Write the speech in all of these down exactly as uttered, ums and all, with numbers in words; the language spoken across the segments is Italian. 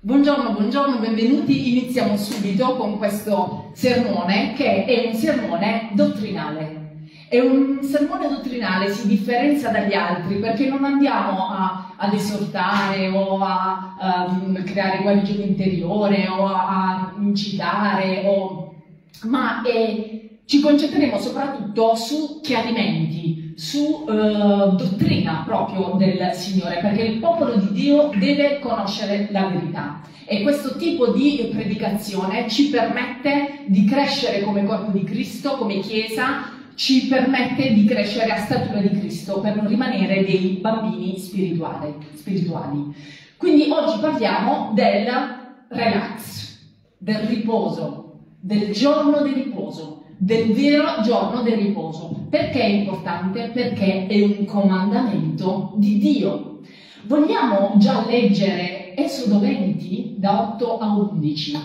Buongiorno, buongiorno, benvenuti. Iniziamo subito con questo sermone che è un sermone dottrinale. È un sermone dottrinale, si differenzia dagli altri perché non andiamo a, ad esortare o a, a creare guarigione interiore o a, a incitare, o, ma è, ci concentreremo soprattutto su chiarimenti, su eh, dottrina proprio del Signore, perché il popolo di Dio deve conoscere la verità. E questo tipo di predicazione ci permette di crescere come corpo di Cristo, come Chiesa, ci permette di crescere a statura di Cristo per non rimanere dei bambini spirituali. spirituali. Quindi oggi parliamo del relax, del riposo, del giorno di riposo, del vero giorno del riposo. Perché è importante? Perché è un comandamento di Dio. Vogliamo già leggere Esodo venti da otto a undici.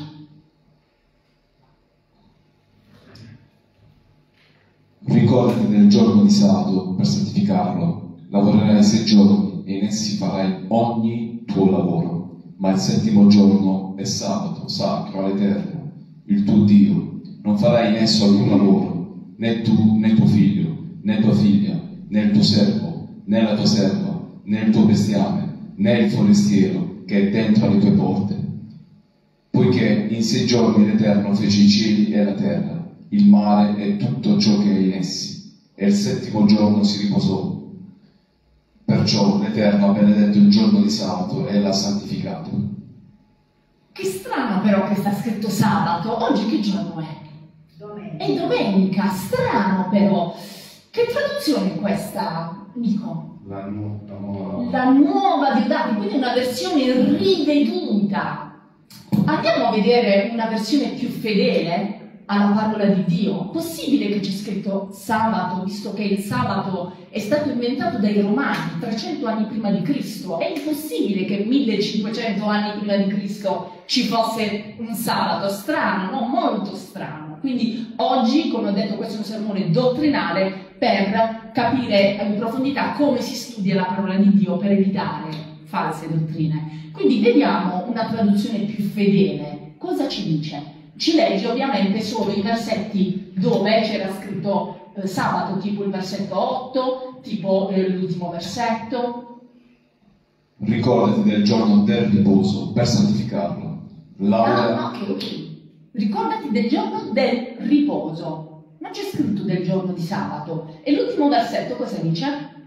Ricordati del giorno di sabato per santificarlo. Lavorerai sei giorni e in essi farai ogni tuo lavoro. Ma il settimo giorno è sabato, sacro all'Eterno, il tuo Dio. Non farai in esso alcun lavoro, né tu, né tuo figlio, né tua figlia, né il tuo servo, né la tua serva, né il tuo bestiame, né il forestiero che è dentro alle tue porte. Poiché in sei giorni l'Eterno fece i cieli e la terra, il mare e tutto ciò che è in essi, e il settimo giorno si riposò. Perciò l'Eterno ha benedetto il giorno di sabato e l'ha santificato. Che strano però che sta scritto sabato. Oggi che giorno è? Domenica. È domenica, strano però. Che traduzione è questa, Nico? La, nu- la nuova... La nuova Diodati, quindi una versione riveduta. Andiamo a vedere una versione più fedele alla parola di Dio. Possibile che c'è scritto sabato, visto che il sabato è stato inventato dai Romani trecento anni prima di Cristo? È impossibile che millecinquecento anni prima di Cristo ci fosse un sabato. Strano, no? Molto strano. Quindi oggi, come ho detto, questo è un sermone dottrinale per capire in profondità come si studia la parola di Dio per evitare false dottrine. Quindi vediamo una traduzione più fedele. Cosa ci dice? Ci legge ovviamente solo i versetti dove c'era scritto eh, sabato, tipo il versetto otto, tipo eh, l'ultimo versetto. Ricordati del giorno del riposo per santificarlo. Laura... Ah, ok, ok. Ricordati del giorno del riposo. Non c'è scritto del giorno di sabato. E l'ultimo versetto cosa dice?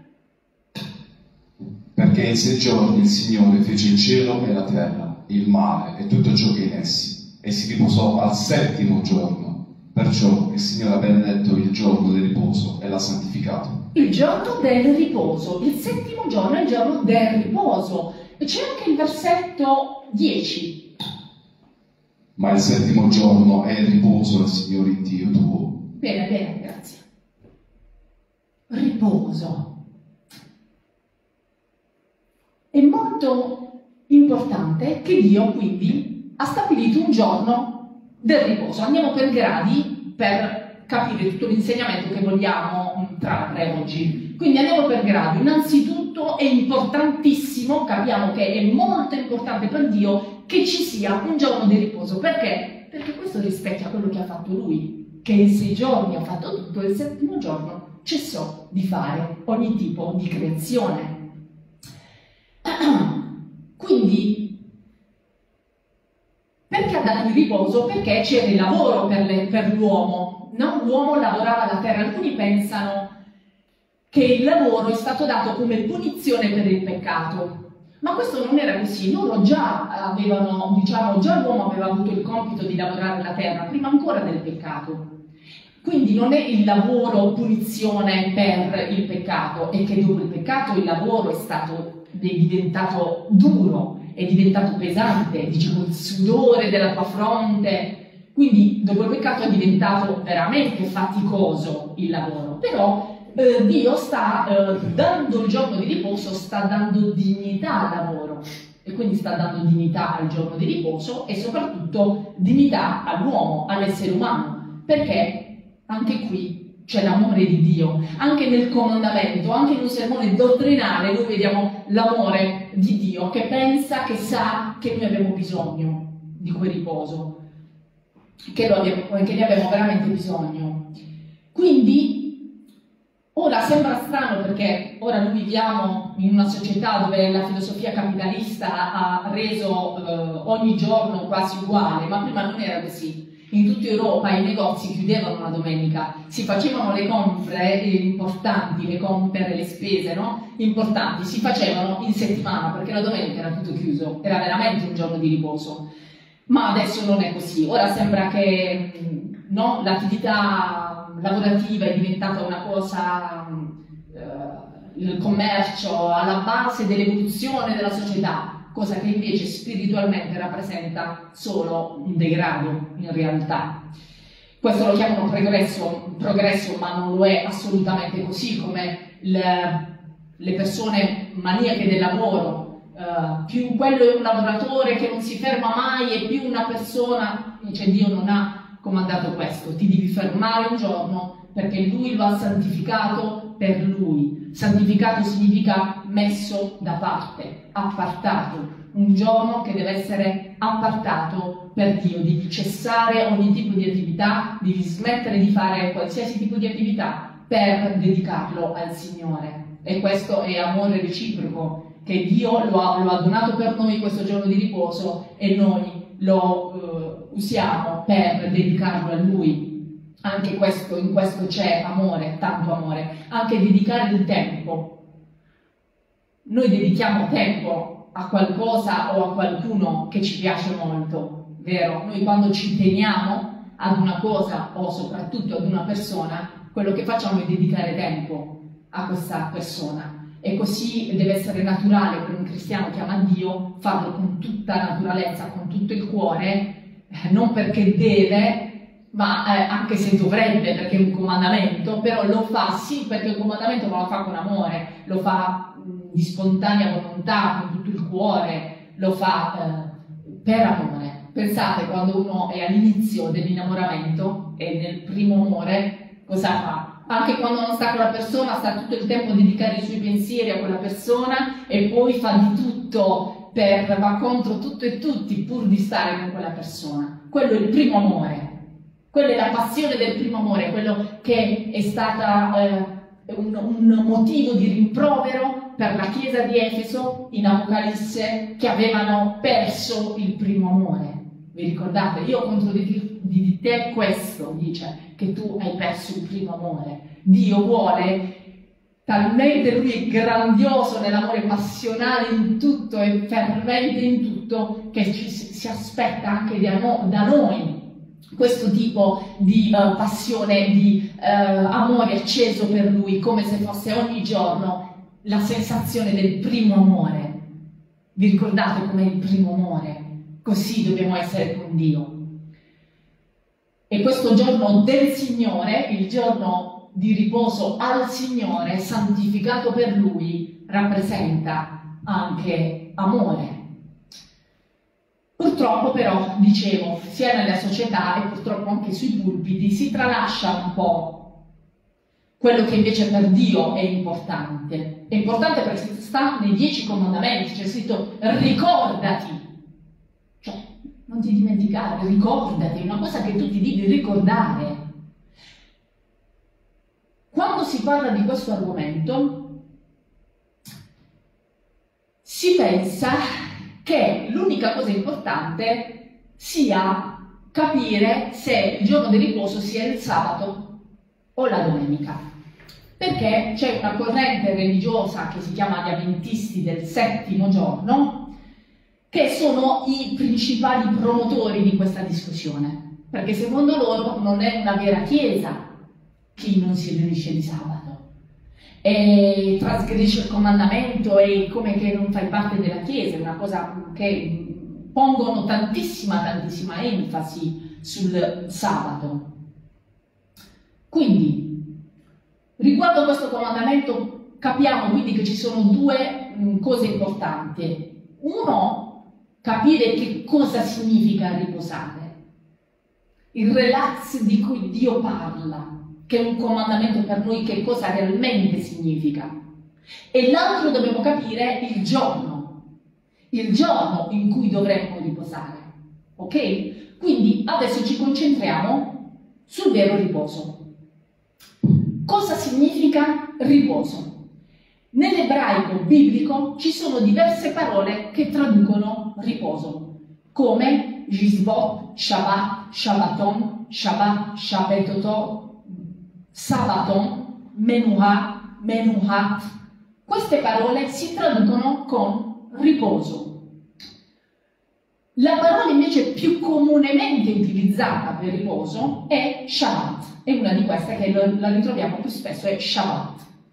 Perché in sei giorni il Signore fece il cielo e la terra, il mare e tutto ciò che è in essi, e si riposò al settimo giorno. Perciò il Signore ha benedetto il giorno del riposo e l'ha santificato. Il giorno del riposo. Il settimo giorno è il giorno del riposo. E c'è anche il versetto dieci. Ma il settimo giorno è il riposo del Signore Dio tuo. Bene, bene, grazie. Riposo. È molto importante che Dio quindi ha stabilito un giorno del riposo. Andiamo per gradi per capire tutto l'insegnamento che vogliamo trarre oggi. Quindi andiamo per gradi. Innanzitutto è importantissimo, capiamo che è molto importante per Dio che ci sia un giorno di riposo. Perché? Perché questo rispecchia quello che ha fatto Lui, che in sei giorni ha fatto tutto, e il settimo giorno cessò di fare ogni tipo di creazione. Quindi, perché ha dato il riposo? Perché c'era il lavoro per, le, per l'uomo, no? L'uomo lavorava la terra. Alcuni pensano che il lavoro è stato dato come punizione per il peccato. Ma questo non era così. Loro già avevano, diciamo, già l'uomo aveva avuto il compito di lavorare la terra, prima ancora del peccato. Quindi non è il lavoro punizione per il peccato, è che dopo il peccato il lavoro è stato è diventato duro, è diventato pesante, dicevo il sudore della tua fronte. Quindi dopo il peccato è diventato veramente faticoso il lavoro. Però Eh, Dio sta eh, dando il giorno di riposo, sta dando dignità al lavoro, e quindi sta dando dignità al giorno di riposo e soprattutto dignità all'uomo, all'essere umano, perché anche qui c'è l'amore di Dio. Anche nel comandamento, anche in un sermone dottrinale, noi vediamo l'amore di Dio che pensa, che sa che noi abbiamo bisogno di quel riposo, che, lo abbiamo, che ne abbiamo veramente bisogno. Quindi, ora sembra strano perché ora noi viviamo in una società dove la filosofia capitalista ha reso eh, ogni giorno quasi uguale, ma prima non era così. In tutta Europa i negozi chiudevano la domenica, si facevano le compere importanti, le compere, le spese, no? Importanti, si facevano in settimana perché la domenica era tutto chiuso, era veramente un giorno di riposo. Ma adesso non è così, ora sembra che no, l'attività lavorativa è diventata una cosa, eh, il commercio alla base dell'evoluzione della società, cosa che invece spiritualmente rappresenta solo un degrado in realtà. Questo lo chiamano progresso, progresso ma non lo è assolutamente così, come le, le persone maniache del lavoro, uh, più quello è un lavoratore che non si ferma mai e più una persona, cioè Dio non ha comandato questo, ti devi fermare un giorno perché Lui lo ha santificato per Lui. Santificato significa messo da parte, appartato, un giorno che deve essere appartato per Dio, devi cessare ogni tipo di attività, devi smettere di fare qualsiasi tipo di attività per dedicarlo al Signore. E questo è amore reciproco, che Dio lo ha, lo ha donato per noi questo giorno di riposo e noi lo uh, usiamo per dedicarlo a Lui. Anche questo, in questo c'è amore, tanto amore, anche dedicare il tempo. Noi dedichiamo tempo a qualcosa o a qualcuno che ci piace molto, vero? Noi quando ci teniamo ad una cosa o soprattutto ad una persona, quello che facciamo è dedicare tempo a questa persona. E così deve essere naturale per un cristiano che ama Dio farlo con tutta naturalezza, con tutto il cuore, eh, non perché deve, ma eh, anche se dovrebbe, perché è un comandamento, però lo fa sì perché il comandamento non lo fa con amore, lo fa mh, di spontanea volontà, con tutto il cuore, lo fa eh, per amore. Pensate, quando uno è all'inizio dell'innamoramento e nel primo amore, cosa fa? Anche quando non sta con la persona, sta tutto il tempo a dedicare i suoi pensieri a quella persona e poi fa di tutto per, va contro tutto e tutti pur di stare con quella persona. Quello è il primo amore. Quella è la passione del primo amore, quello che è stata eh, un, un motivo di rimprovero per la chiesa di Efeso in Apocalisse, che avevano perso il primo amore. Vi ricordate? Io contro di, di te questo, dice, che tu hai perso il primo amore. Dio vuole, talmente Lui è grandioso nell'amore passionale in tutto e fervente in tutto, che ci, si aspetta anche da, no, da noi questo tipo di uh, passione, di uh, amore acceso per Lui, come se fosse ogni giorno la sensazione del primo amore. Vi ricordate com'è il primo amore? Così dobbiamo essere con Dio. E questo giorno del Signore, il giorno di riposo al Signore, santificato per Lui, rappresenta anche amore. Purtroppo però, dicevo, sia nella società e purtroppo anche sui pulpiti, si tralascia un po' quello che invece per Dio è importante. È importante perché sta nei dieci comandamenti, c'è scritto ricordati, cioè non ti dimenticare, ricordati, è una cosa che tu ti devi ricordare. Quando si parla di questo argomento, si pensa che l'unica cosa importante sia capire se il giorno di riposo sia il sabato o la domenica. Perché c'è una corrente religiosa che si chiama gli Adventisti del settimo giorno, che sono i principali promotori di questa discussione. Perché secondo loro non è una vera chiesa chi non si riunisce di sabato. E trasgredisce il comandamento e come che non fai parte della Chiesa, è una cosa che pongono tantissima, tantissima enfasi sul sabato. Quindi, riguardo questo comandamento, capiamo quindi che ci sono due mh, cose importanti. Uno, capire che cosa significa riposare, il relax di cui Dio parla. che è un comandamento per noi che cosa realmente significa. E l'altro dobbiamo capire il giorno, il giorno in cui dovremmo riposare, ok? Quindi adesso ci concentriamo sul vero riposo. Cosa significa riposo? Nell'ebraico biblico ci sono diverse parole che traducono riposo, come Yisbot, Shabbat, Shabbaton, Shabbat, Shabbatoto, Sabaton, Menuha, Menuhat. Queste parole si traducono con riposo. La parola invece più comunemente utilizzata per riposo è Shabbat, e una di queste che la ritroviamo più spesso è Shabbat.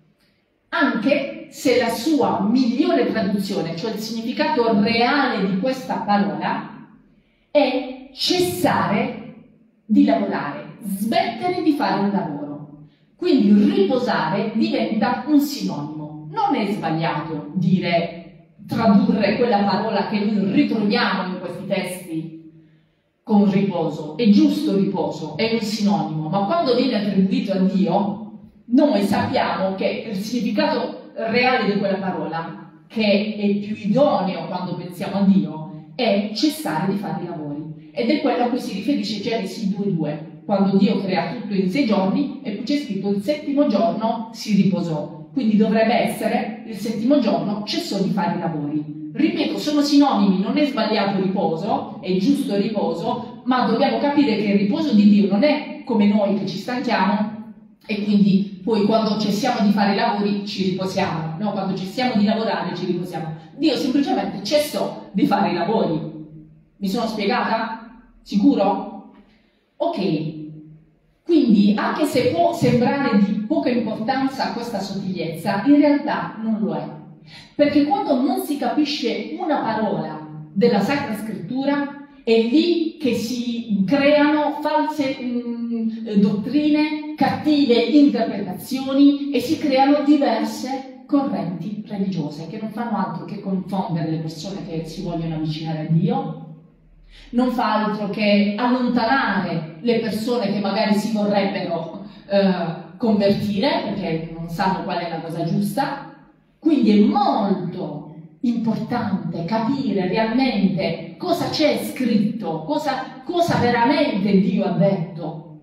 Anche se la sua migliore traduzione, cioè il significato reale di questa parola, è cessare di lavorare, smettere di fare un lavoro. Quindi riposare diventa un sinonimo. Non è sbagliato dire, tradurre quella parola che noi ritroviamo in questi testi con riposo. È giusto riposo, è un sinonimo, ma quando viene attribuito a Dio, noi sappiamo che il significato reale di quella parola, che è più idoneo quando pensiamo a Dio, è cessare di fare i lavori. Ed è quello a cui si riferisce Genesi due due, quando Dio crea tutto in sei giorni e poi c'è scritto il settimo giorno si riposò. Quindi dovrebbe essere il settimo giorno cessò di fare i lavori. Ripeto, sono sinonimi, non è sbagliato riposo, è giusto riposo, ma dobbiamo capire che il riposo di Dio non è come noi che ci stanchiamo e quindi poi quando cessiamo di fare i lavori ci riposiamo, no? Quando cessiamo di lavorare ci riposiamo. Dio semplicemente cessò di fare i lavori. Mi sono spiegata? Sicuro? Ok. Quindi, anche se può sembrare di poca importanza questa sottigliezza, in realtà non lo è. Perché quando non si capisce una parola della Sacra Scrittura, è lì che si creano false mh, dottrine, cattive interpretazioni e si creano diverse correnti religiose che non fanno altro che confondere le persone che si vogliono avvicinare a Dio, non fa altro che allontanare le persone che magari si vorrebbero eh, convertire perché non sanno qual è la cosa giusta. Quindi è molto importante capire realmente cosa c'è scritto, cosa, cosa veramente Dio ha detto.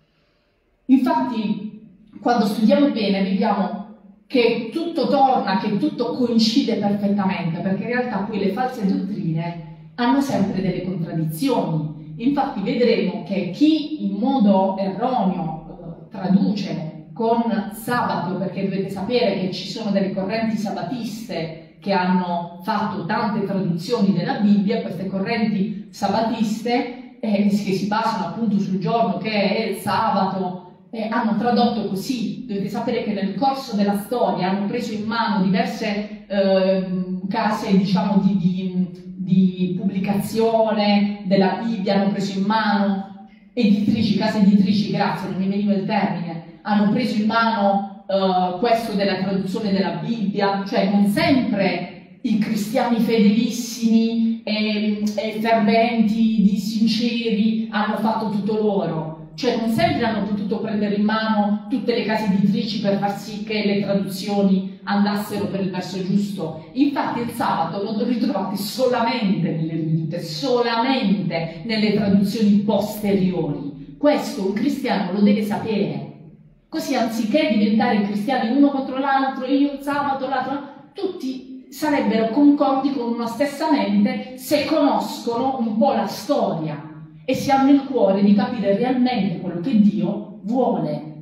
Infatti, quando studiamo bene, vediamo che tutto torna, che tutto coincide perfettamente, perché in realtà poi le false dottrine hanno sempre delle contraddizioni. Infatti vedremo che chi in modo erroneo eh, traduce con sabato, perché dovete sapere che ci sono delle correnti sabatiste che hanno fatto tante traduzioni della Bibbia, queste correnti sabatiste eh, che si basano appunto sul giorno che è il sabato, eh, hanno tradotto così. Dovete sapere che nel corso della storia hanno preso in mano diverse eh, case, diciamo, di, di, di pubblicazione della Bibbia, hanno preso in mano editrici, case editrici, grazie, non mi veniva il termine, hanno preso in mano Uh, questo della traduzione della Bibbia, cioè non sempre i cristiani fedelissimi e, e ferventi, di sinceri hanno fatto tutto loro, cioè non sempre hanno potuto prendere in mano tutte le case editrici per far sì che le traduzioni andassero per il verso giusto. Infatti il sabato lo ritrovate solamente nelle ripetute, solamente nelle traduzioni posteriori. Questo un cristiano lo deve sapere. Così anziché diventare cristiani uno contro l'altro, io il sabato, l'altro, tutti sarebbero concordi con una stessa mente se conoscono un po' la storia e se hanno il cuore di capire realmente quello che Dio vuole.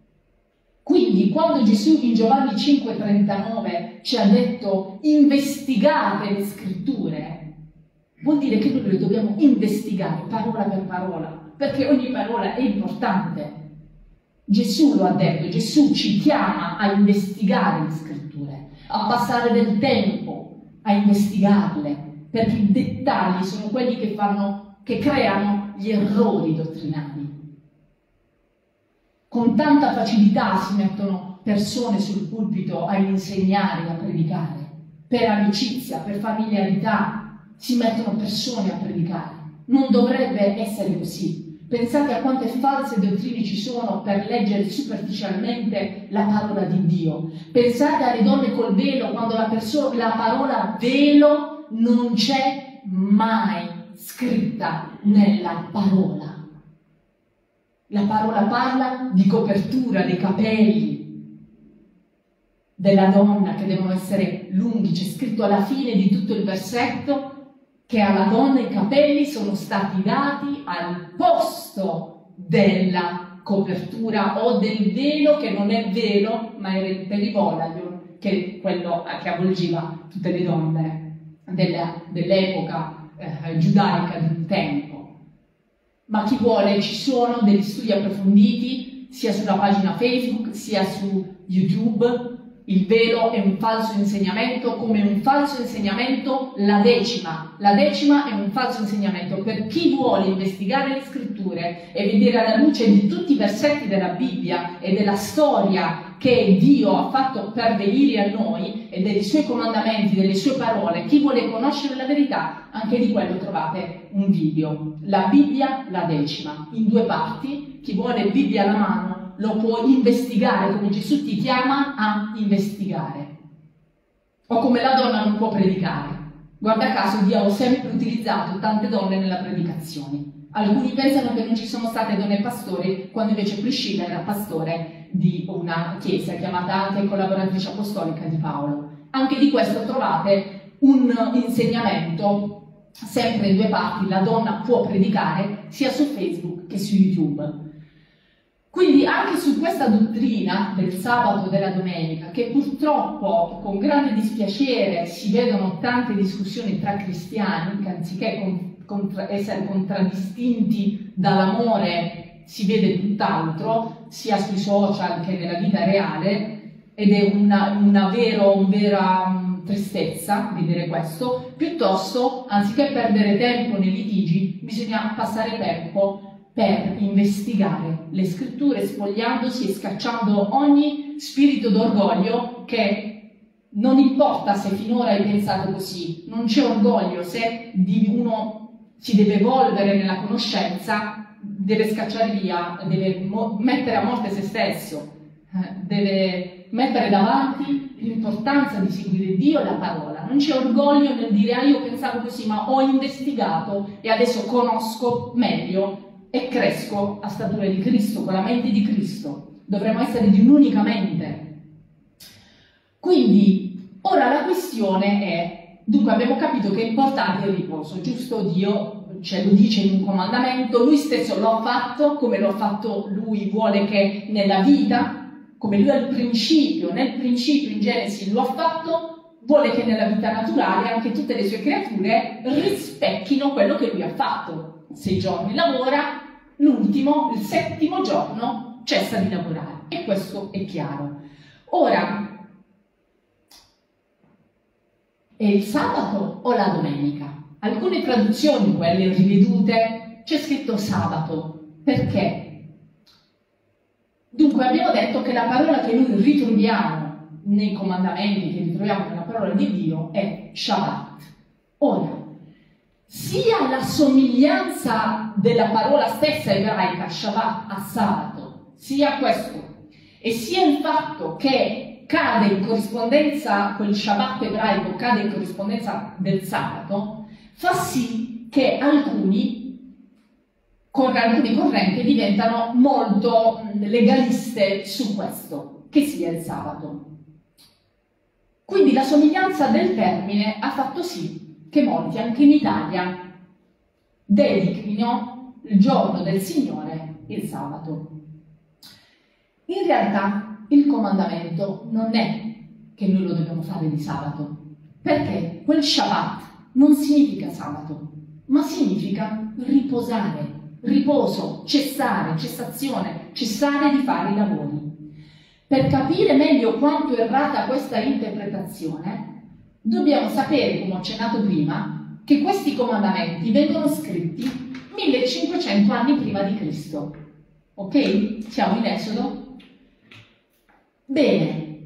Quindi quando Gesù in Giovanni cinque trentanove ci ha detto investigate le scritture, vuol dire che noi le dobbiamo investigare parola per parola, perché ogni parola è importante. Gesù lo ha detto, Gesù ci chiama a investigare le scritture, a passare del tempo a investigarle, perché i dettagli sono quelli che fanno, che creano gli errori dottrinali. Con tanta facilità si mettono persone sul pulpito a insegnare, a predicare, per amicizia, per familiarità, si mettono persone a predicare. Non dovrebbe essere così. Pensate a quante false dottrine ci sono per leggere superficialmente la parola di Dio. Pensate alle donne col velo, quando la, la parola velo non c'è mai scritta nella parola. La parola parla di copertura dei capelli della donna che devono essere lunghi. C'è scritto alla fine di tutto il versetto che alla donna i capelli sono stati dati al posto della copertura o del velo, che non è velo, ma era il perivolaio, che è quello che avvolgeva tutte le donne dell'epoca eh, giudaica di un tempo. Ma chi vuole, ci sono degli studi approfonditi sia sulla pagina Facebook sia su YouTube. Il velo è un falso insegnamento, come un falso insegnamento la decima. La decima è un falso insegnamento. Per chi vuole investigare le scritture e vedere alla luce di tutti i versetti della Bibbia e della storia che Dio ha fatto pervenire a noi e dei suoi comandamenti, delle sue parole, chi vuole conoscere la verità, anche di quello trovate un video. La Bibbia, la decima, in due parti. Chi vuole Bibbia alla mano lo può investigare, come Gesù ti chiama a investigare. O come la donna non può predicare. Guarda caso, Dio ha sempre utilizzato tante donne nella predicazione. Alcuni pensano che non ci sono state donne pastori, quando invece Priscilla era pastore di una chiesa chiamata anche collaboratrice apostolica di Paolo. Anche di questo trovate un insegnamento, sempre in due parti. La donna può predicare sia su Facebook che su YouTube. Quindi anche su questa dottrina del sabato e della domenica, che purtroppo con grande dispiacere si vedono tante discussioni tra cristiani, che anziché con, contra, essere contraddistinti dall'amore si vede tutt'altro, sia sui social che nella vita reale, ed è una, una vero, un vera um, tristezza vedere questo. Piuttosto, anziché perdere tempo nei litigi, bisogna passare tempo per investigare le scritture, spogliandosi e scacciando ogni spirito d'orgoglio, che non importa se finora hai pensato così, non c'è orgoglio se uno si deve evolvere nella conoscenza, deve scacciare via, deve mettere a morte se stesso, deve mettere davanti l'importanza di seguire Dio e la parola. Non c'è orgoglio nel dire ah io pensavo così, ma ho investigato e adesso conosco meglio e cresco a statura di Cristo, con la mente di Cristo. Dovremmo essere di un'unica mente. Quindi, ora la questione è, dunque abbiamo capito che è importante il riposo, giusto? Dio ce lo dice in un comandamento, Lui stesso lo ha fatto, come lo ha fatto Lui, vuole che nella vita, come Lui al principio, nel principio in Genesi lo ha fatto, vuole che nella vita naturale anche tutte le sue creature rispecchino quello che Lui ha fatto. Sei giorni lavora, l'ultimo, il settimo giorno, cessa di lavorare. E questo è chiaro. Ora, è il sabato o la domenica? Alcune traduzioni, quelle rivedute, c'è scritto sabato. Perché? Dunque abbiamo detto che la parola che noi ritroviamo nei comandamenti, che ritroviamo nella parola di Dio, è Shabbat. Ora, sia la somiglianza della parola stessa ebraica, Shabbat, a sabato, sia questo, e sia il fatto che cade in corrispondenza, quel Shabbat ebraico cade in corrispondenza del sabato, fa sì che alcuni, con alcune correnti, diventano molto legaliste su questo, che sia il sabato. Quindi la somiglianza del termine ha fatto sì che molti, anche in Italia, dedichino il giorno del Signore il sabato. In realtà il comandamento non è che noi lo dobbiamo fare di sabato, perché quel Shabbat non significa sabato, ma significa riposare, riposo, cessare, cessazione, cessare di fare i lavori. Per capire meglio quanto è errata questa interpretazione, dobbiamo sapere, come ho accennato prima, che questi comandamenti vengono scritti millecinquecento anni prima di Cristo. Ok? Siamo in Esodo? Bene.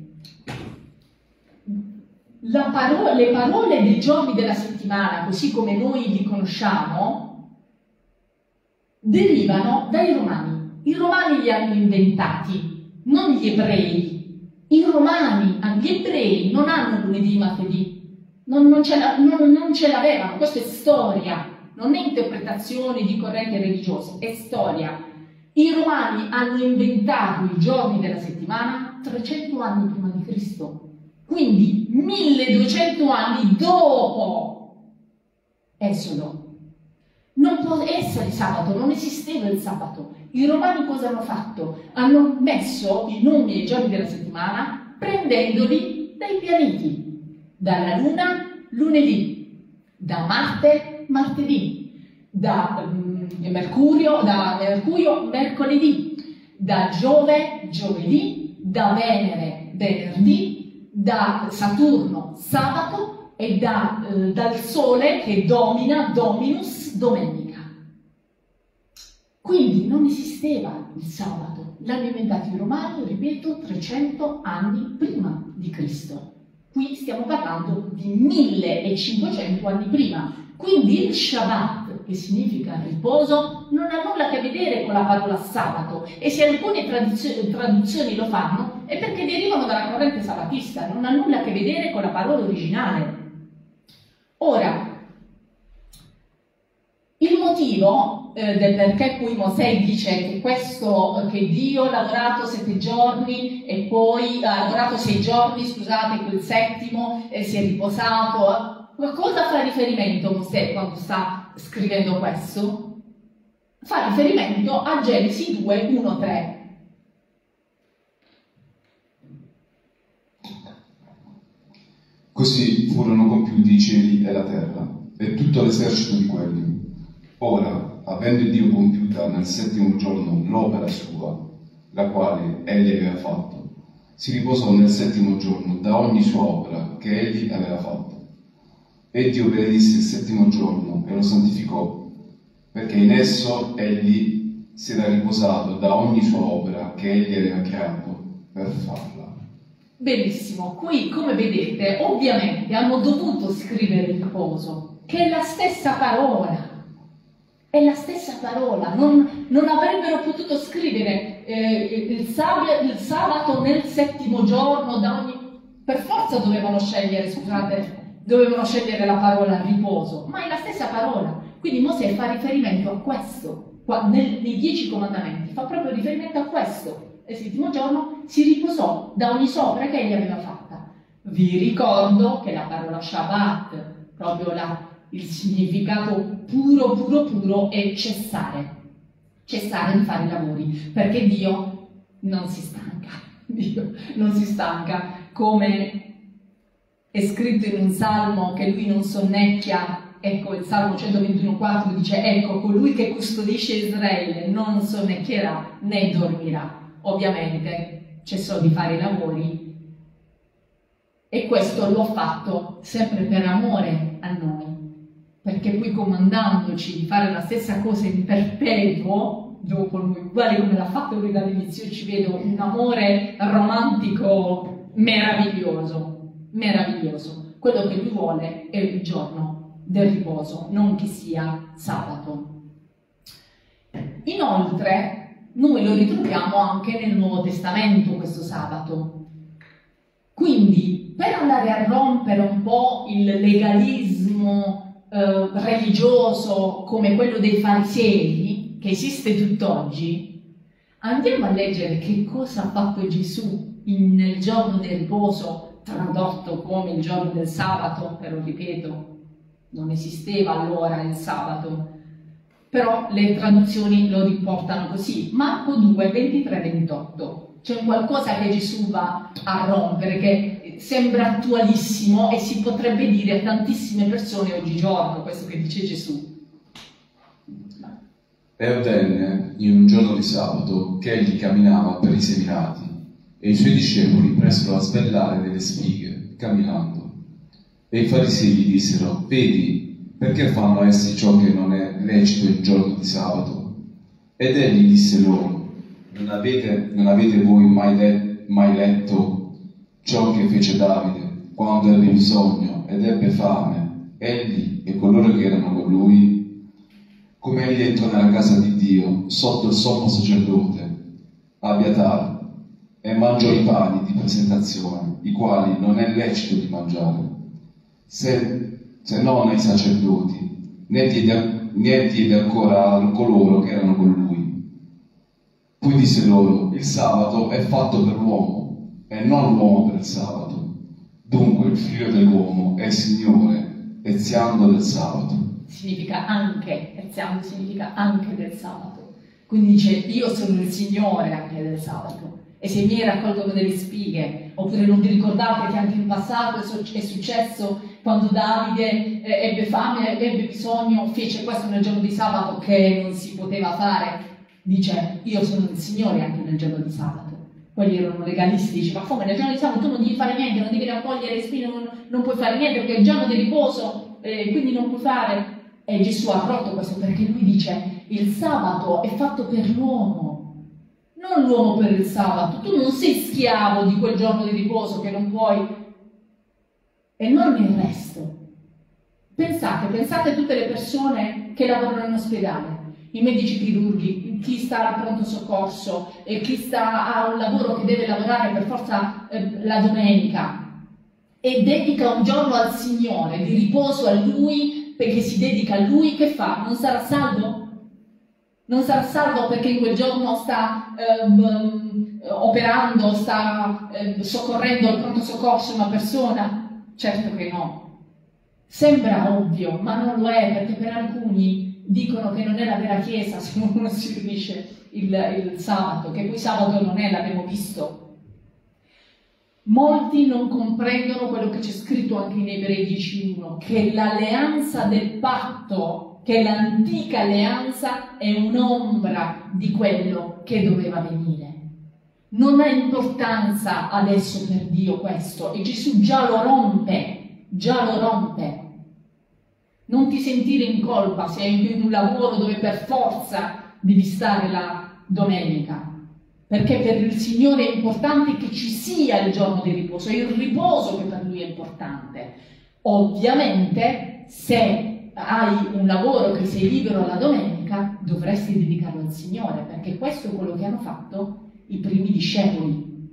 La parola, le parole dei giorni della settimana, così come noi li conosciamo, derivano dai romani. I romani li hanno inventati, non gli ebrei. I romani, gli ebrei non hanno lunedì, martedì, non, non ce l'avevano, questa è storia, non è interpretazione di correnti religiose, è storia. I romani hanno inventato i giorni della settimana trecento anni prima di Cristo, quindi milleduecento anni dopo Esodo. Non può essere sabato, non esisteva il sabato. I romani cosa hanno fatto? Hanno messo i nomi ai giorni della settimana prendendoli dai pianeti. Dalla Luna, lunedì. Da Marte, martedì. Da um, Mercurio, da Mercurio, mercoledì. Da Giove, giovedì. Da Venere, venerdì. Da Saturno, sabato. E da, eh, dal Sole che domina, dominus, domenica. Quindi non esisteva il sabato, l'hanno inventato i romani, ripeto, trecento anni prima di Cristo. Qui stiamo parlando di millecinquecento anni prima. Quindi il Shabbat, che significa riposo, non ha nulla a che vedere con la parola sabato. E se alcune tradizioni, traduzioni lo fanno, è perché derivano dalla corrente sabatista, non ha nulla a che vedere con la parola originale. Ora, il motivo eh, del perché poi Mosè dice che questo, che Dio ha lavorato sette giorni e poi ha lavorato sei giorni, scusate, quel settimo e si è riposato. A cosa fa riferimento Mosè quando sta scrivendo questo? Fa riferimento a Genesi due, uno, tre. Così furono compiuti i cieli e la terra, e tutto l'esercito di quelli. Ora, avendo Dio compiuta nel settimo giorno l'opera sua, la quale egli aveva fatto, si riposò nel settimo giorno da ogni sua opera che egli aveva fatto. E Dio benedisse il settimo giorno e lo santificò, perché in esso egli si era riposato da ogni sua opera che egli aveva creato per farla. Benissimo, qui come vedete ovviamente hanno dovuto scrivere il riposo, che è la stessa parola, è la stessa parola, non, non avrebbero potuto scrivere eh, il, sab- il sabato nel settimo giorno, da ogni... per forza dovevano scegliere, scusate, dovevano scegliere la parola riposo, ma è la stessa parola, quindi Mosè fa riferimento a questo, qua, nel, nei dieci comandamenti, fa proprio riferimento a questo. Il settimo giorno si riposò da ogni sopra che egli aveva fatta. Vi ricordo che la parola Shabbat, proprio la, il significato puro, puro, puro, è cessare. Cessare di fare i lavori, perché Dio non si stanca. Dio non si stanca, come è scritto in un salmo che lui non sonnecchia. Ecco, il Salmo centoventuno quattro dice: ecco, colui che custodisce Israele non sonnecchierà né dormirà. Ovviamente cessò di fare i lavori e questo lo ha fatto sempre per amore a noi, perché poi comandandoci di fare la stessa cosa in perpetuo dopo lui, uguale come l'ha fatto lui dall'inizio, ci vedo un amore romantico meraviglioso, meraviglioso. Quello che lui vuole è il giorno del riposo, non che sia sabato. Inoltre noi lo ritroviamo anche nel Nuovo Testamento questo sabato. Quindi, per andare a rompere un po' il legalismo eh, religioso come quello dei farisei, che esiste tutt'oggi, andiamo a leggere che cosa ha fatto Gesù in, nel giorno del riposo, tradotto come il giorno del sabato, però ripeto, non esisteva allora il sabato. Però le traduzioni lo riportano così. Marco due, ventitré ventotto. C'è qualcosa che Gesù va a rompere, che sembra attualissimo e si potrebbe dire a tantissime persone oggigiorno, questo che dice Gesù. E avvenne in un giorno di sabato che egli camminava per i seminati, e i suoi discepoli presero a sbellare delle spighe, camminando. E i farisei gli dissero: vedi, perché fanno essi ciò che non è lecito il giorno di sabato? Ed egli disse loro: non avete, non avete voi mai, le, mai letto ciò che fece Davide quando ebbe bisogno ed ebbe fame, egli e coloro che erano con lui? Come egli entrò nella casa di Dio sotto il sommo sacerdote, Abiatar, e mangiò i pani di presentazione, i quali non è lecito di mangiare, se, se non ai sacerdoti, né diede, né diede ancora a coloro che erano con lui. Poi disse loro: il sabato è fatto per l'uomo, e non l'uomo per il sabato. Dunque il figlio dell'uomo è il Signore, eziando del sabato. Significa anche, eziando significa anche del sabato. Quindi dice: io sono il Signore anche del sabato. E se i miei raccolgono delle spighe, oppure non vi ricordate che anche in passato è successo quando Davide eh, ebbe fame, ebbe bisogno, fece questo nel giorno di sabato che non si poteva fare? Dice: io sono il Signore anche nel giorno di sabato. Quelli erano legalisti, dice: ma come nel giorno di sabato tu non devi fare niente, non devi raccogliere le spine, non, non puoi fare niente perché è il giorno di riposo, eh, quindi non puoi fare. E Gesù ha rotto questo, perché lui dice: il sabato è fatto per l'uomo, non l'uomo per il sabato. Tu non sei schiavo di quel giorno di riposo che non puoi, e non il resto. Pensate, pensate a tutte le persone che lavorano in ospedale, i medici chirurghi, chi sta al pronto soccorso, e chi sta a un lavoro che deve lavorare per forza eh, la domenica e dedica un giorno al Signore, di riposo a Lui, perché si dedica a Lui. Che fa? Non sarà salvo? Non sarà salvo perché in quel giorno sta eh, operando, sta eh, soccorrendo al pronto soccorso una persona? Certo che no. Sembra ovvio, ma non lo è, perché per alcuni dicono che non è la vera Chiesa se uno si riunisce il, il sabato, che poi sabato non è, l'abbiamo visto. Molti non comprendono quello che c'è scritto anche in Ebrei dieci uno, che l'alleanza del patto, che l'antica alleanza è un'ombra di quello che doveva venire. Non ha importanza adesso per Dio questo, e Gesù già lo rompe, già lo rompe. Non ti sentire in colpa se hai un lavoro dove per forza devi stare la domenica, perché per il Signore è importante che ci sia il giorno di riposo, è il riposo che per Lui è importante. Ovviamente, se hai un lavoro che sei libero la domenica, dovresti dedicarlo al Signore, perché questo è quello che hanno fatto i primi discepoli.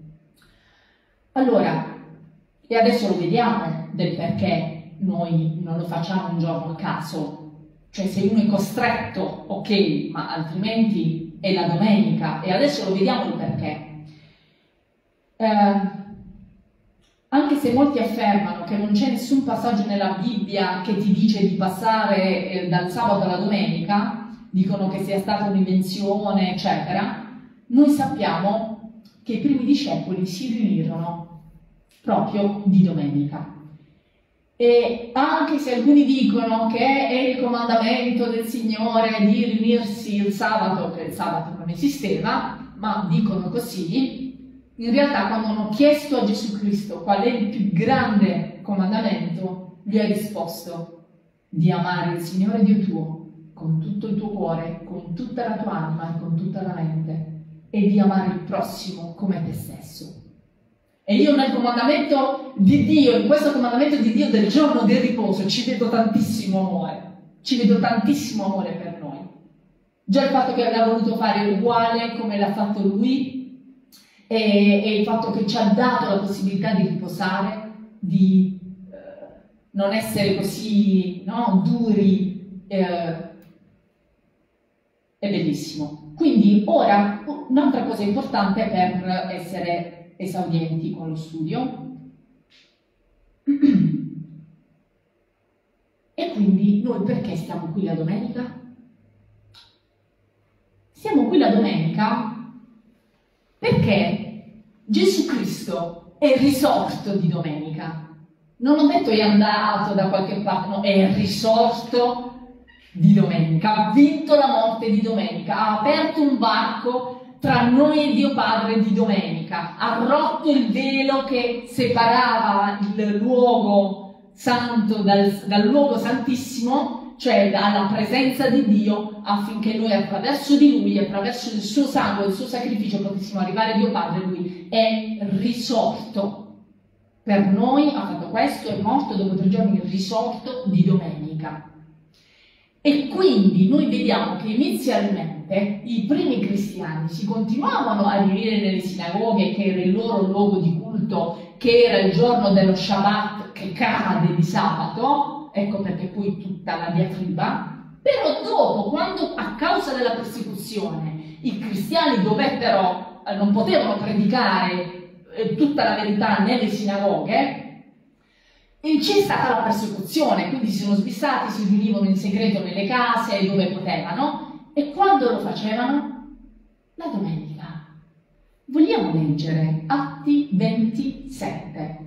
Allora, e adesso lo vediamo del perché noi non lo facciamo un giorno a caso, cioè se uno è costretto, ok, ma altrimenti è la domenica, e adesso lo vediamo il perché. Eh, anche se molti affermano che non c'è nessun passaggio nella Bibbia che ti dice di passare eh, dal sabato alla domenica, dicono che sia stata un'invenzione, eccetera, noi sappiamo che i primi discepoli si riunirono proprio di domenica. E anche se alcuni dicono che è il comandamento del Signore di riunirsi il sabato, che il sabato non esisteva, ma dicono così, in realtà quando hanno chiesto a Gesù Cristo qual è il più grande comandamento, gli ha risposto: di amare il Signore Dio tuo con tutto il tuo cuore, con tutta la tua anima e con tutta la mente, e di amare il prossimo come te stesso. E io nel comandamento di Dio, in questo comandamento di Dio del giorno del riposo, ci vedo tantissimo amore, ci vedo tantissimo amore per noi. Già il fatto che l'ha voluto fare uguale come l'ha fatto Lui, e, e il fatto che ci ha dato la possibilità di riposare, di eh, non essere così, no, duri, eh, è bellissimo. Quindi ora un'altra cosa importante per essere esaudienti con lo studio. E quindi noi perché stiamo qui la domenica? Siamo qui la domenica perché Gesù Cristo è risorto di domenica. Non ho detto è andato da qualche parte, no, è risorto di domenica, ha vinto la morte di domenica, ha aperto un varco tra noi e Dio Padre di domenica, ha rotto il velo che separava il luogo santo dal, dal luogo santissimo, cioè dalla presenza di Dio, affinché noi attraverso di Lui, attraverso il suo sangue, il suo sacrificio, potessimo arrivare a Dio Padre. Lui è risorto per noi, ha fatto questo, è morto, dopo tre giorni è risorto di domenica. E quindi noi vediamo che inizialmente i primi cristiani si continuavano a riunire nelle sinagoghe, che era il loro luogo di culto, che era il giorno dello Shabbat che cade di sabato, ecco perché poi tutta la diatriba. Però dopo, quando a causa della persecuzione i cristiani dovettero, eh, non potevano predicare eh, tutta la verità nelle sinagoghe, e c'è stata la persecuzione, quindi si sono sbissati, si riunivano in segreto nelle case dove potevano, e quando lo facevano? La domenica. Vogliamo leggere Atti ventisette.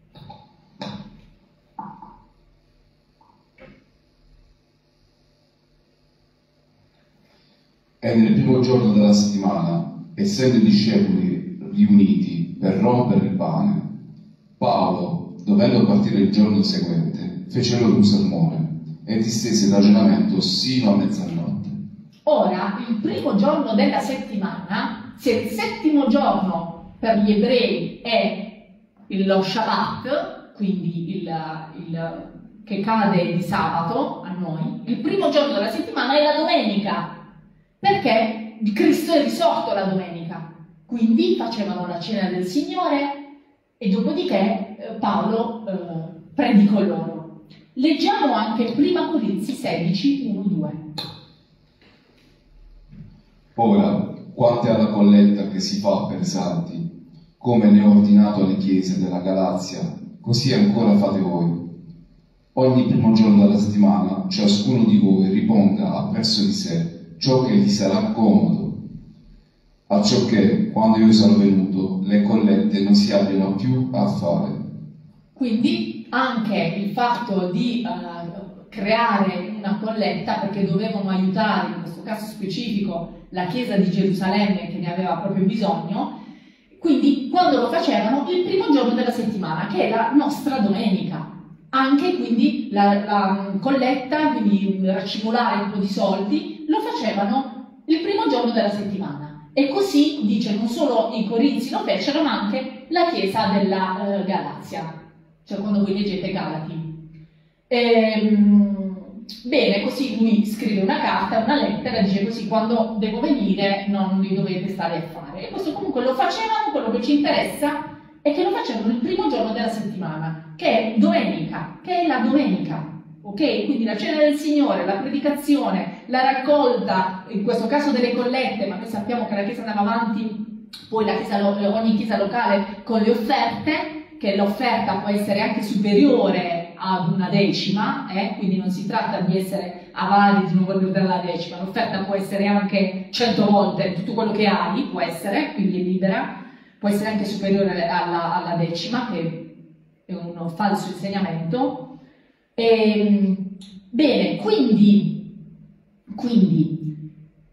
E nel primo giorno della settimana, essendo i discepoli riuniti per rompere il pane, Paolo, dovendo partire il giorno seguente, fece loro un sermone e distese il ragionamento sino a mezzanotte. Ora, il primo giorno della settimana, se il settimo giorno per gli ebrei è lo Shabbat, quindi il, il, che cade di sabato a noi, il primo giorno della settimana è la domenica, perché Cristo è risorto la domenica. Quindi facevano la cena del Signore e dopodiché eh, Paolo eh, predicò loro. Leggiamo anche prima Corinzi sedici, uno due. Ora, quanto alla colletta che si fa per i santi, come ne ho ordinato alle chiese della Galazia, così ancora fate voi. Ogni primo giorno della settimana ciascuno di voi riponga appresso di sé ciò che gli sarà comodo, acciò che, quando io sarò venuto, le collette non si abbiano più a fare. Quindi anche il fatto di uh, creare una colletta, perché dovevano aiutare, in questo caso specifico, la chiesa di Gerusalemme che ne aveva proprio bisogno, quindi quando lo facevano il primo giorno della settimana, che è la nostra domenica. Anche quindi la, la colletta, quindi racimolare un po' di soldi, lo facevano il primo giorno della settimana. E così, dice, non solo i Corinzi lo fecero, ma anche la chiesa della eh, Galazia, cioè quando voi leggete Galati. Ehm, bene, così lui scrive una carta, una lettera, dice così, quando devo venire non li dovete stare a fare. E questo comunque lo facevano, quello che ci interessa è che lo facevano il primo giorno della settimana, che è domenica, che è la domenica. Ok? Quindi la cena del Signore, la predicazione, la raccolta, in questo caso delle collette, ma noi sappiamo che la Chiesa andava avanti, poi la chiesa, ogni chiesa locale con le offerte, che l'offerta può essere anche superiore ad una decima, eh? Quindi non si tratta di essere avari di non voler dare la decima, l'offerta può essere anche cento volte tutto quello che hai, può essere, quindi è libera, può essere anche superiore alla, alla decima, che è un falso insegnamento. E, bene, quindi, quindi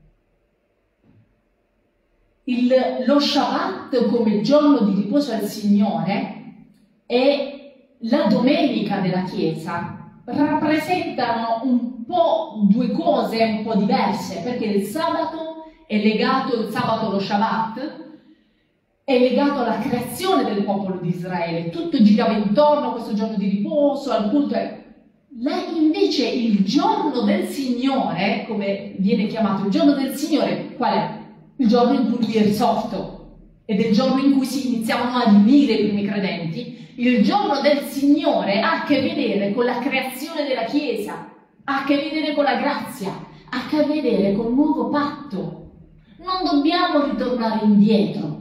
il, lo Shabbat come giorno di riposo al Signore e la domenica della Chiesa rappresentano un po' due cose un po' diverse, perché il sabato è legato, il sabato lo Shabbat è legato alla creazione del popolo di Israele, tutto girava intorno a questo giorno di riposo, al culto. La, invece il giorno del Signore, come viene chiamato il giorno del Signore, qual è? Il giorno in cui lui è risorto ed è il giorno in cui si iniziavano a riunire i primi credenti. Il giorno del Signore ha a che vedere con la creazione della Chiesa, ha a che vedere con la grazia, ha a che vedere con il nuovo patto. Non dobbiamo ritornare indietro.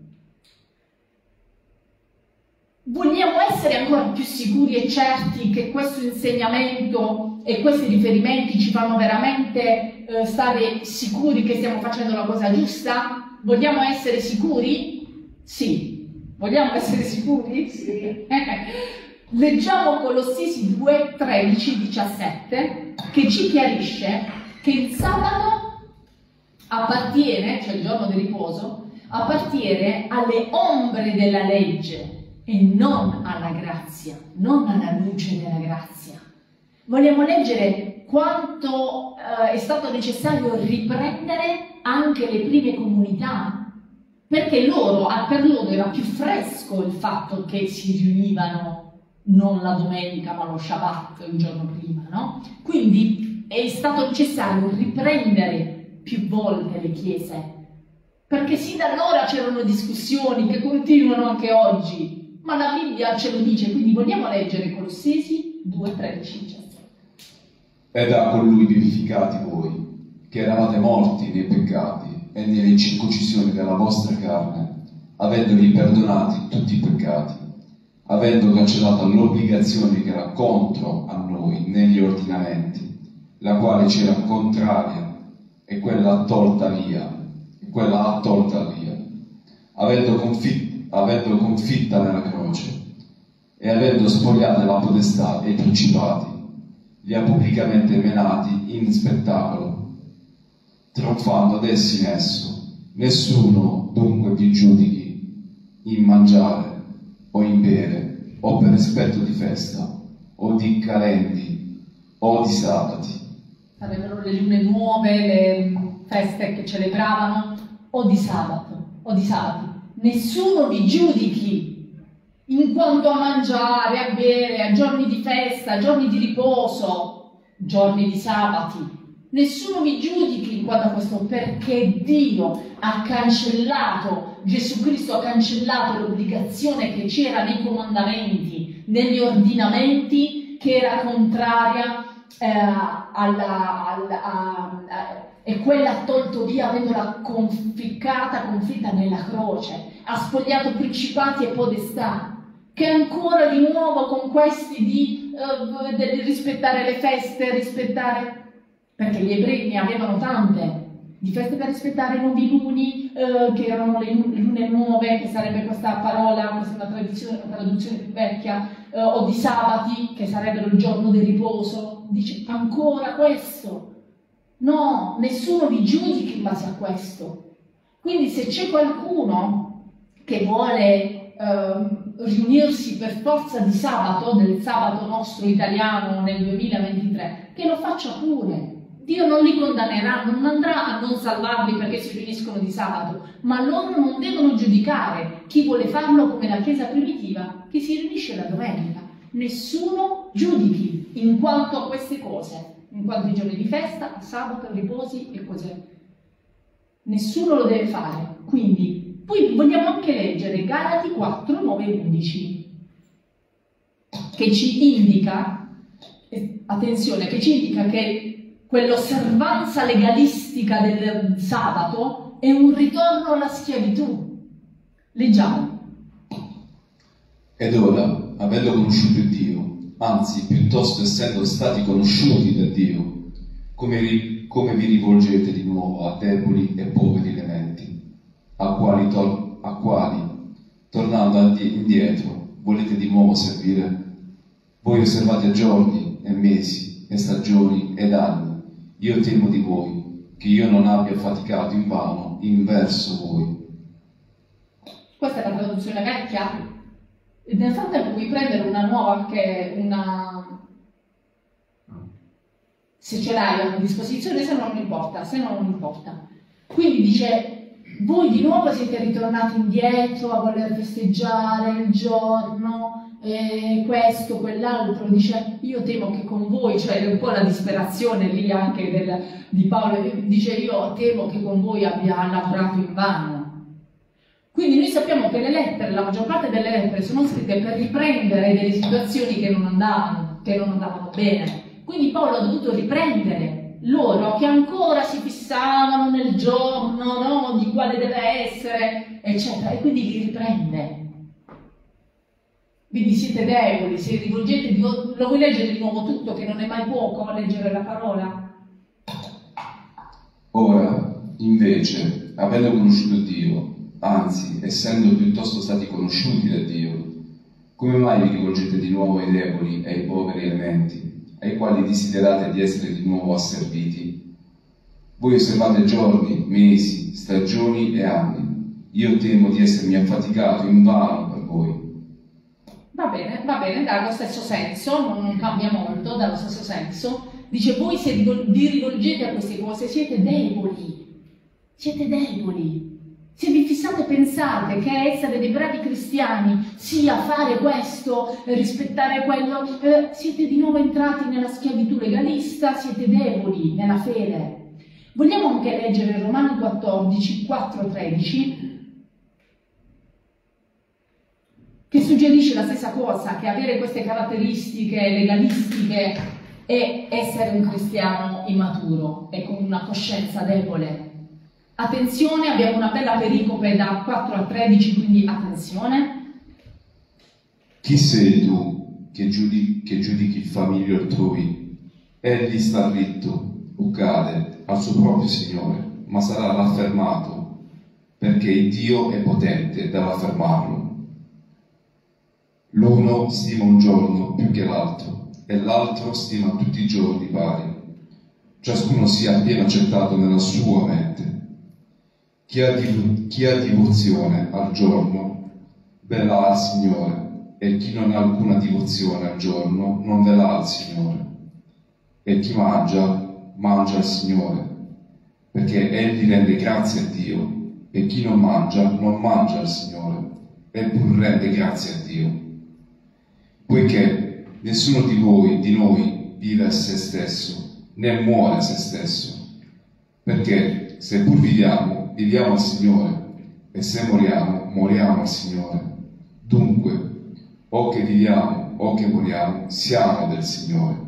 Vogliamo essere ancora più sicuri e certi che questo insegnamento e questi riferimenti ci fanno veramente eh, stare sicuri che stiamo facendo la cosa giusta? Vogliamo essere sicuri? Sì. Vogliamo essere sicuri? Sì. Leggiamo Colossesi due, tredici, diciassette, che ci chiarisce che il sabato appartiene, cioè il giorno di riposo, appartiene alle ombre della legge e non alla grazia, non alla luce della grazia. Vogliamo leggere quanto eh, è stato necessario riprendere anche le prime comunità, perché loro, per loro era più fresco il fatto che si riunivano non la domenica ma lo Shabbat il giorno prima, no? Quindi è stato necessario riprendere più volte le chiese, perché sì, da allora c'erano discussioni che continuano anche oggi, ma la Bibbia ce lo dice, quindi vogliamo leggere Colossesi due, tredici, diciassette. Ed ha con lui vivificati voi, che eravate morti nei peccati e nelle incirconcisioni della vostra carne, avendovi perdonati tutti i peccati, avendo cancellato l'obbligazione che era contro a noi negli ordinamenti, la quale c'era contraria, e quella tolta via, e quella ha tolta via, avendo, confit- avendo confitta nella croce, e avendo spogliato la potestà e i principati, li ha pubblicamente menati in spettacolo, trionfando ad essi in esso. Nessuno dunque vi giudichi in mangiare o in bere, o per rispetto di festa, o di calendri, o di sabati. Sarebbero le lune nuove, le feste che celebravano, o di sabato, o di sabati. Nessuno vi giudichi in quanto a mangiare, a bere, a giorni di festa, a giorni di riposo, giorni di sabati. Nessuno vi giudichi in quanto a questo, perché Dio ha cancellato, Gesù Cristo ha cancellato l'obbligazione che c'era nei comandamenti, negli ordinamenti, che era contraria eh, alla, alla a, a, e quella ha tolto via avendola conficcata, confitta nella croce, ha spogliato principati e podestà, che ancora di nuovo con questi di, uh, di rispettare le feste, rispettare, perché gli ebrei ne avevano tante, di feste per rispettare i nuovi luni, uh, che erano le lune nuove, che sarebbe questa parola, questa è una traduzione, una traduzione più vecchia, uh, o di sabati, che sarebbero il giorno del riposo. Dice ancora questo. No, nessuno vi giudichi in base a questo. Quindi se c'è qualcuno che vuole uh, riunirsi per forza di sabato, nel sabato nostro italiano nel duemilaventitré, che lo faccia pure. Dio non li condannerà, non andrà a non salvarli perché si riuniscono di sabato, ma loro non devono giudicare chi vuole farlo come la Chiesa primitiva, che si riunisce la domenica. Nessuno giudichi in quanto a queste cose, in quanto ai giorni di festa, sabato, riposi e cos'è. Nessuno lo deve fare. Quindi, poi vogliamo anche leggere Galati quattro, nove e undici, che ci indica, eh, attenzione, che ci indica che quell'osservanza legalistica del sabato è un ritorno alla schiavitù. Leggiamo. Ed ora, avendo conosciuto Dio, anzi, piuttosto essendo stati conosciuti da Dio, come, ri- come vi rivolgete di nuovo a deboli e poveri elementi, a quali, tor- a quali tornando andi- indietro, volete di nuovo servire? Voi osservate giorni e mesi e stagioni ed anni. Io temo di voi, che io non abbia faticato in vano in verso voi. Questa è la traduzione vecchia. Nel frattempo puoi prendere una nuova, che una... se ce l'hai a disposizione, se no non importa, se no non importa. Quindi dice, voi di nuovo siete ritornati indietro a voler festeggiare il giorno, eh, questo, quell'altro. Dice, io temo che con voi, cioè un po' la disperazione lì anche del, di Paolo, dice, io temo che con voi abbia lavorato in vano. Quindi noi sappiamo che le lettere, la maggior parte delle lettere sono scritte per riprendere delle situazioni che non andavano, che non andavano bene. Quindi Paolo ha dovuto riprendere loro che ancora si fissavano nel giorno, no, di quale deve essere, eccetera, e quindi li riprende. Quindi siete deboli, se rivolgete di nuovo, lo vuoi leggere di nuovo tutto, che non è mai poco leggere la parola? Ora, invece, avendo conosciuto Dio, anzi, essendo piuttosto stati conosciuti da Dio, come mai vi rivolgete di nuovo ai deboli e ai poveri elementi, ai quali desiderate di essere di nuovo asserviti? Voi osservate giorni, mesi, stagioni e anni. Io temo di essermi affaticato in vano per voi. Va bene, va bene, dà lo stesso senso, non, non cambia molto, dà lo stesso senso. Dice, voi se vi rivolgete a queste cose siete deboli, siete deboli. Se vi fissate e pensate che essere dei bravi cristiani sia fare questo, rispettare quello, eh, siete di nuovo entrati nella schiavitù legalista, siete deboli nella fede. Vogliamo anche leggere Romani quattordici, quattro tredici, che suggerisce la stessa cosa, che avere queste caratteristiche legalistiche è essere un cristiano immaturo e con una coscienza debole. Attenzione, abbiamo una bella pericope da quattro a tredici, quindi attenzione. Chi sei tu che giudichi, che giudichi il famiglio altrui? Egli sta ritto o cade al suo proprio Signore, ma sarà raffermato, perché Dio è potente da raffermarlo. L'uno stima un giorno più che l'altro, e l'altro stima tutti i giorni pari. Ciascuno sia pieno accettato nella sua mente. Chi ha, div- chi ha divozione al giorno, ve l'ha al Signore, e chi non ha alcuna divozione al giorno, non ve l'ha al Signore. E chi mangia, mangia al Signore, perché Egli rende grazie a Dio, e chi non mangia, non mangia al Signore, eppur rende grazie a Dio. Poiché nessuno di voi, di noi, vive a se stesso, né muore a se stesso, perché se pur viviamo, viviamo al Signore, e se moriamo, moriamo al Signore. Dunque, o che viviamo o che moriamo, siamo del Signore.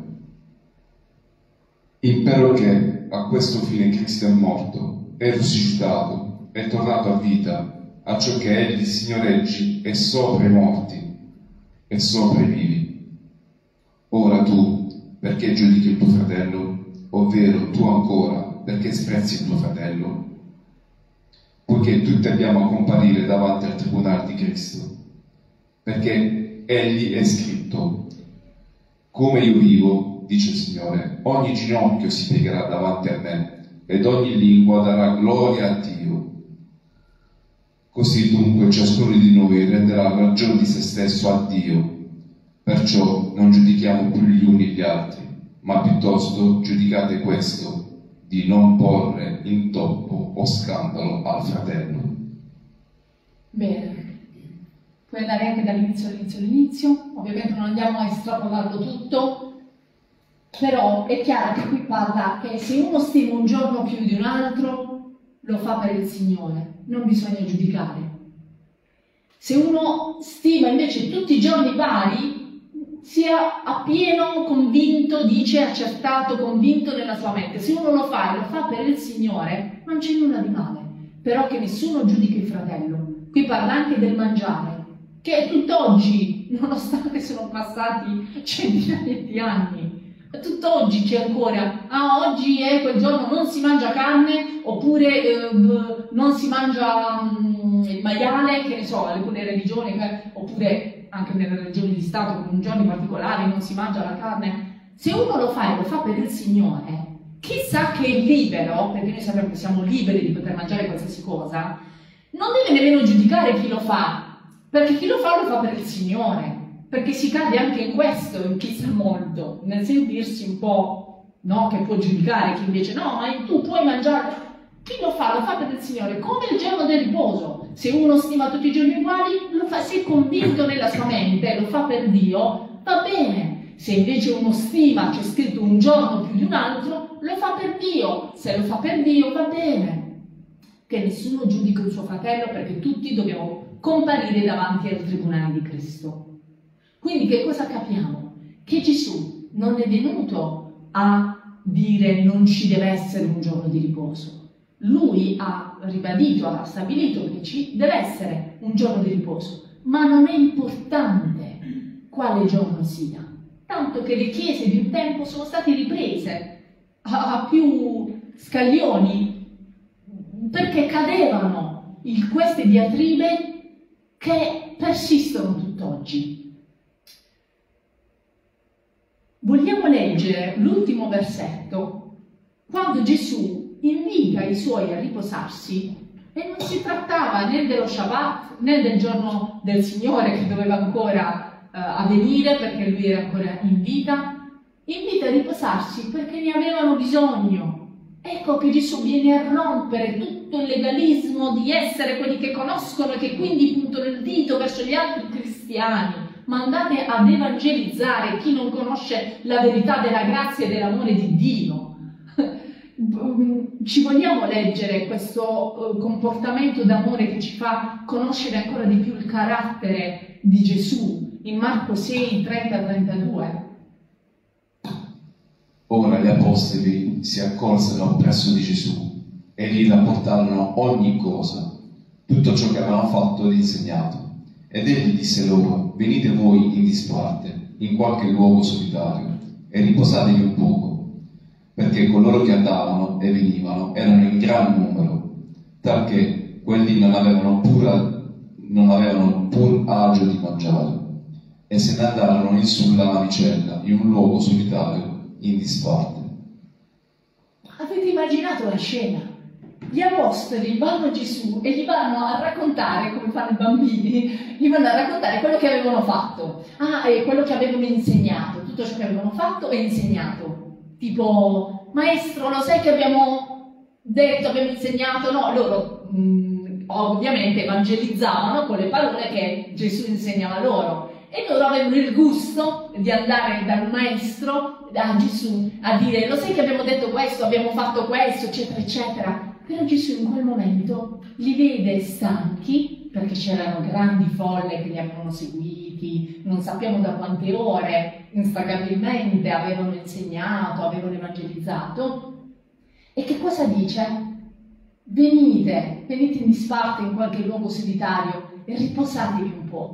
Impero che a questo fine Cristo è morto, è risuscitato, è tornato a vita, acciò che Egli signoreggi è sopra i morti e sopra i vivi. Ora tu, perché giudichi il tuo fratello? Ovvero tu ancora, perché sprezzi il tuo fratello? Poiché tutti abbiamo a comparire davanti al tribunale di Cristo, perché Egli è scritto: come io vivo, dice il Signore, ogni ginocchio si piegherà davanti a me, ed ogni lingua darà gloria a Dio. Così dunque ciascuno di noi renderà ragione di se stesso a Dio. Perciò non giudichiamo più gli uni gli altri, ma piuttosto giudicate questo, di non porre intoppo o scandalo al fratello. Bene, puoi andare anche dall'inizio all'inizio all'inizio, ovviamente non andiamo a estrapolarlo tutto, però è chiaro che qui parla che se uno stima un giorno più di un altro, lo fa per il Signore, non bisogna giudicare. Se uno stima invece tutti i giorni pari, sia appieno convinto, dice accertato, convinto nella sua mente. Se uno lo fa e lo fa per il Signore, non c'è nulla di male. Però che nessuno giudichi il fratello. Qui parla anche del mangiare, che tutt'oggi, nonostante sono passati centinaia di anni, tutt'oggi c'è ancora, ah, oggi è quel giorno, non si mangia carne, oppure eh, non si mangia um, il maiale, che ne so, alcune religioni, oppure anche nelle religioni di Stato, con giorni particolari non si mangia la carne. Se uno lo fa e lo fa per il Signore, chissà che è libero, perché noi sappiamo che siamo liberi di poter mangiare qualsiasi cosa, non deve nemmeno giudicare chi lo fa, perché chi lo fa lo fa per il Signore, perché si cade anche in questo, in chi sa molto, nel sentirsi un po', no, che può giudicare chi invece no, ma tu puoi mangiare. Chi lo fa, lo fa per il Signore, come il giorno del riposo. Se uno stima tutti i giorni uguali, lo fa, se è convinto nella sua mente, lo fa per Dio, va bene. Se invece uno stima, c'è scritto un giorno più di un altro, lo fa per Dio. Se lo fa per Dio, va bene. Che nessuno giudica il suo fratello, perché tutti dobbiamo comparire davanti al tribunale di Cristo. Quindi che cosa capiamo? Che Gesù non è venuto a dire non ci deve essere un giorno di riposo. Lui ha ribadito, ha stabilito che ci deve essere un giorno di riposo, ma non è importante quale giorno sia, tanto che le chiese di un tempo sono state riprese a, a più scaglioni perché cadevano in queste diatribe che persistono tutt'oggi. Vogliamo leggere l'ultimo versetto, quando Gesù invita i suoi a riposarsi, e non si trattava né dello Shabbat né del giorno del Signore che doveva ancora uh, avvenire perché lui era ancora in vita. Invita a riposarsi perché ne avevano bisogno. Ecco ecco che Gesù viene a rompere tutto il legalismo di essere quelli che conoscono e che quindi puntano il dito verso gli altri cristiani, ma andate ad evangelizzare chi non conosce la verità della grazia e dell'amore di Dio. Ci vogliamo leggere questo comportamento d'amore che ci fa conoscere ancora di più il carattere di Gesù in Marco sei, trenta trentadue. Ora gli apostoli si accolsero presso di Gesù e gli rapportarono ogni cosa, tutto ciò che avevano fatto ed insegnato. Ed egli disse loro: venite voi in disparte, in qualche luogo solitario, e riposatevi un poco, perché coloro che andavano e venivano erano in gran numero, talché quelli non avevano pur, non avevano pur agio di mangiare, e se ne andarono in sulla navicella, in un luogo solitario, in disparte. Avete immaginato la scena? Gli apostoli vanno a Gesù e gli vanno a raccontare, come fanno i bambini, gli vanno a raccontare quello che avevano fatto, ah, e quello che avevano insegnato, tutto ciò che avevano fatto e insegnato. Tipo, maestro, lo sai che abbiamo detto, abbiamo insegnato? No, loro mh, ovviamente evangelizzavano con le parole che Gesù insegnava loro. E loro avevano il gusto di andare dal maestro, da Gesù, a dire: lo sai che abbiamo detto questo, abbiamo fatto questo, eccetera, eccetera. Però Gesù in quel momento li vede stanchi, perché c'erano grandi folle che li avevano seguiti, non sappiamo da quante ore, instagabilmente avevano insegnato, avevano evangelizzato. E che cosa dice? Venite, venite in disparte in qualche luogo solitario e riposatevi un poco.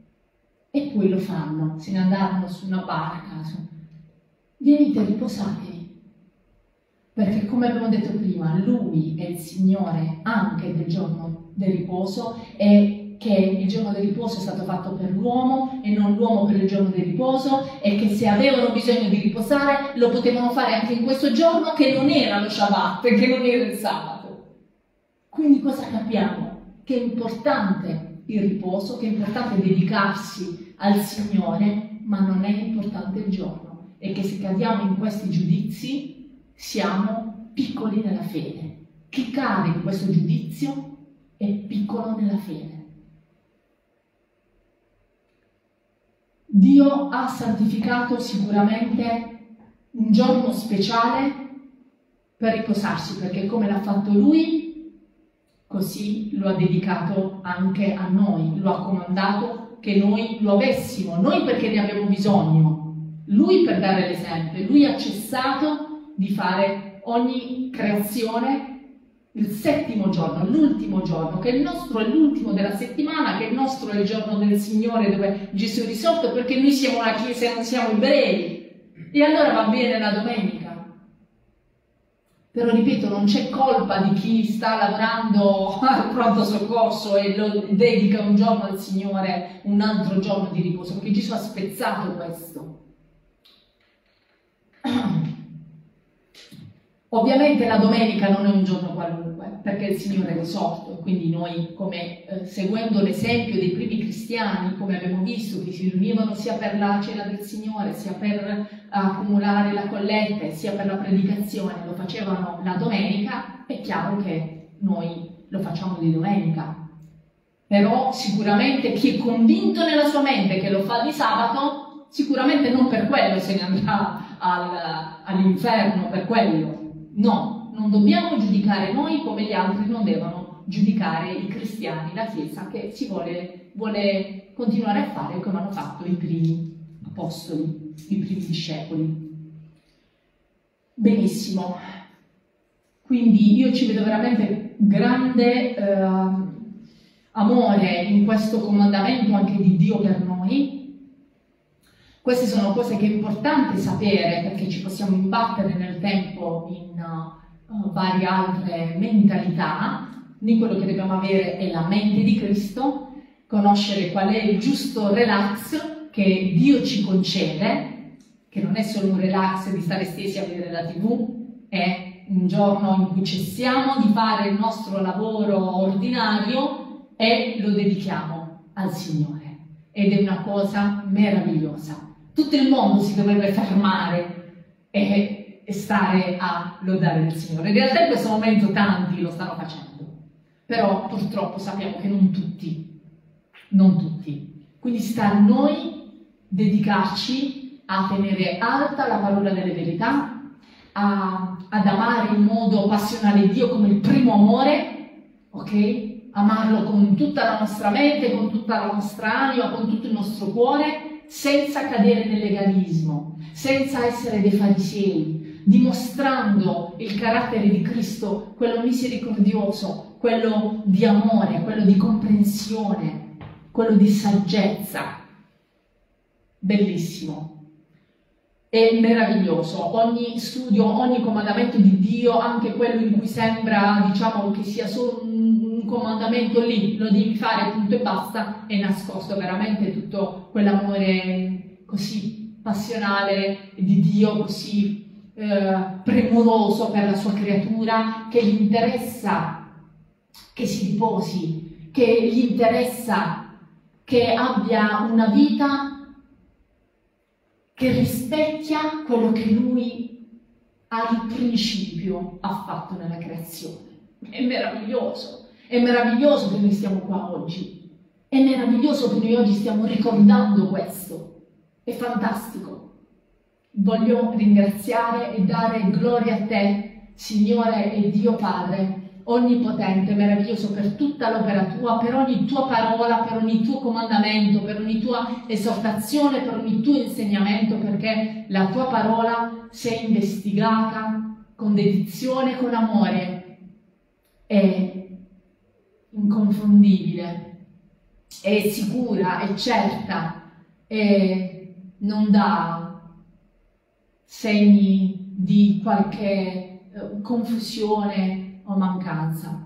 E poi lo fanno, se ne andarono su una barca. Su... Venite, riposatevi. Perché, come abbiamo detto prima, Lui è il Signore anche del giorno del riposo, e che il giorno del riposo è stato fatto per l'uomo e non l'uomo per il giorno del riposo, e che se avevano bisogno di riposare lo potevano fare anche in questo giorno, che non era lo Shabbat, che non era il sabato. Quindi cosa capiamo? Che è importante il riposo, che è importante dedicarsi al Signore, ma non è importante il giorno, e che se cadiamo in questi giudizi siamo piccoli nella fede. Chi cade in questo giudizio è piccolo nella fede. Dio ha santificato sicuramente un giorno speciale per riposarsi, perché come l'ha fatto Lui, così lo ha dedicato anche a noi, lo ha comandato che noi lo avessimo, noi perché ne abbiamo bisogno, Lui per dare l'esempio. Lui ha cessato di fare ogni creazione il settimo giorno, l'ultimo giorno, che il nostro è l'ultimo della settimana, che il nostro è il giorno del Signore dove Gesù è risorto, perché noi siamo una chiesa e non siamo ebrei. E allora va bene la domenica. Però ripeto, non c'è colpa di chi sta lavorando al pronto soccorso e lo dedica un giorno al Signore, un altro giorno di riposo, perché Gesù ha spezzato questo. Ovviamente la domenica non è un giorno qualunque, perché il Signore è risorto, quindi noi, come eh, seguendo l'esempio dei primi cristiani, come abbiamo visto, che si riunivano sia per la cena del Signore, sia per accumulare la colletta, sia per la predicazione, lo facevano la domenica, è chiaro che noi lo facciamo di domenica. Però sicuramente chi è convinto nella sua mente che lo fa di sabato, sicuramente non per quello se ne andrà al, all'inferno, per quello. No, non dobbiamo giudicare noi come gli altri non devono giudicare i cristiani, la Chiesa, che si vuole, vuole continuare a fare come hanno fatto i primi apostoli, i primi discepoli. Benissimo. Quindi io ci vedo veramente grande eh, amore in questo comandamento anche di Dio per noi. Queste sono cose che è importante sapere, perché ci possiamo imbattere nel tempo in uh, varie altre mentalità. Quindi quello che dobbiamo avere è la mente di Cristo, conoscere qual è il giusto relax che Dio ci concede, che non è solo un relax di stare stesi a vedere la tivù, è un giorno in cui cessiamo di fare il nostro lavoro ordinario e lo dedichiamo al Signore. Ed è una cosa meravigliosa. Tutto il mondo si dovrebbe fermare e e stare a lodare il Signore. In realtà in questo momento tanti lo stanno facendo, però purtroppo sappiamo che non tutti, non tutti. Quindi sta a noi dedicarci a tenere alta la parola delle verità, a, ad amare in modo passionale Dio come il primo amore, ok? Amarlo con tutta la nostra mente, con tutta la nostra anima, con tutto il nostro cuore, senza cadere nel legalismo, senza essere dei farisei, dimostrando il carattere di Cristo, quello misericordioso, quello di amore, quello di comprensione, quello di saggezza. Bellissimo. È meraviglioso. Ogni studio, ogni comandamento di Dio, anche quello in cui sembra, diciamo, che sia solo un, un comandamento lì, lo devi fare, punto e basta, è nascosto veramente tutto quell'amore così passionale di Dio, così eh, premuroso per la sua creatura, che gli interessa che si riposi, che gli interessa che abbia una vita che rispecchia quello che lui al principio ha fatto nella creazione. È meraviglioso, è meraviglioso che noi stiamo qua oggi, è meraviglioso che noi oggi stiamo ricordando questo, è fantastico. Voglio ringraziare e dare gloria a te, Signore e Dio Padre, onnipotente, meraviglioso, per tutta l'opera tua, per ogni tua parola, per ogni tuo comandamento, per ogni tua esortazione, per ogni tuo insegnamento, perché la tua parola, se investigata con dedizione, con amore, è inconfondibile, è sicura, è certa e non dà segni di qualche eh, confusione o mancanza.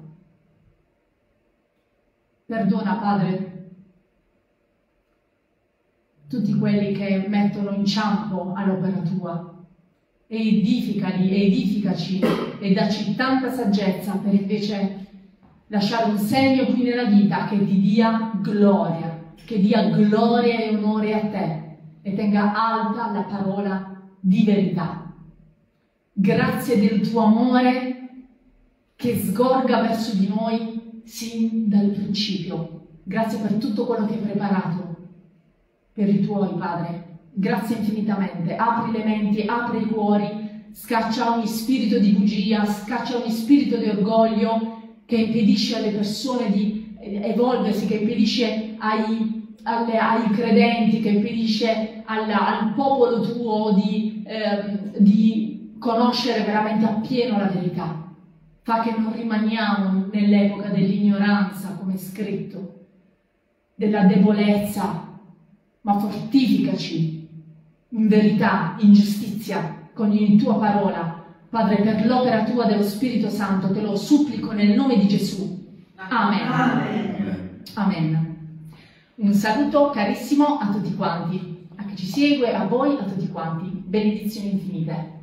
Perdona, Padre, tutti quelli che mettono inciampo all'opera tua, e edificali e edificaci e dacci tanta saggezza per invece lasciare un segno qui nella vita che ti dia gloria, che dia gloria e onore a te e tenga alta la parola di verità. Grazie del tuo amore che sgorga verso di noi sin dal principio. Grazie per tutto quello che hai preparato per i tuoi, Padre. Grazie infinitamente. Apri le menti, apri i cuori, scaccia ogni spirito di bugia, scaccia ogni spirito di orgoglio che impedisce alle persone di evolversi, che impedisce ai, alle, ai credenti, che impedisce alla, al popolo tuo di, eh, di conoscere veramente appieno la verità. Fa che non rimaniamo nell'epoca dell'ignoranza, come è scritto, della debolezza, ma fortificaci in verità, in giustizia, con la tua parola. Padre, per l'opera tua dello Spirito Santo, te lo supplico nel nome di Gesù. Amen. Amen. Amen. Un saluto carissimo a tutti quanti, a chi ci segue, a voi, a tutti quanti. Benedizioni infinite.